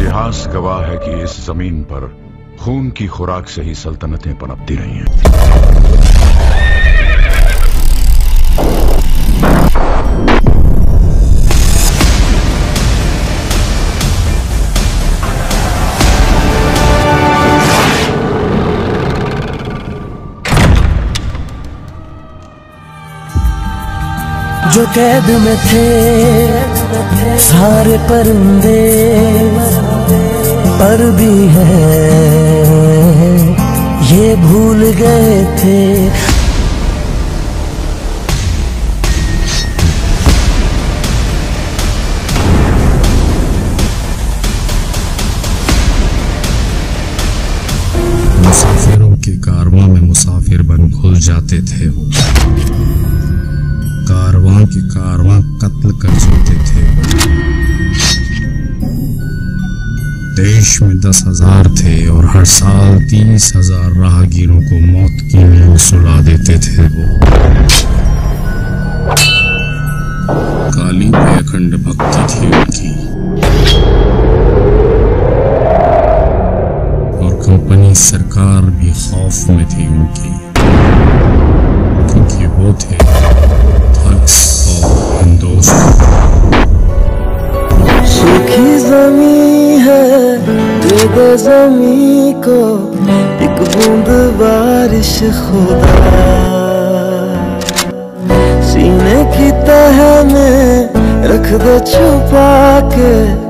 इतिहास गवाह है कि इस जमीन पर खून की खुराक से ही सल्तनतें पनपती रही हैं। जो कैद में थे सारे परिंदे, पर भी हैं ये भूल गए थे। मुसाफिरों के कारवां में मुसाफिर बन घुल जाते थे वो, कारवां के कारवां कत्ल कर जाते थे। देश में 10,000 थे और हर साल 30,000 राहगीरों को मौत की नींद सुला देते थे वो। काली पे अखंड भक्ति थी उनकी, और कंपनी सरकार भी खौफ में थी उनकी, क्योंकि वो थे सूखी जमी है, दे दे जमी को एक बूंद बारिश खुदा। सीने की तह में रख दे छुपा के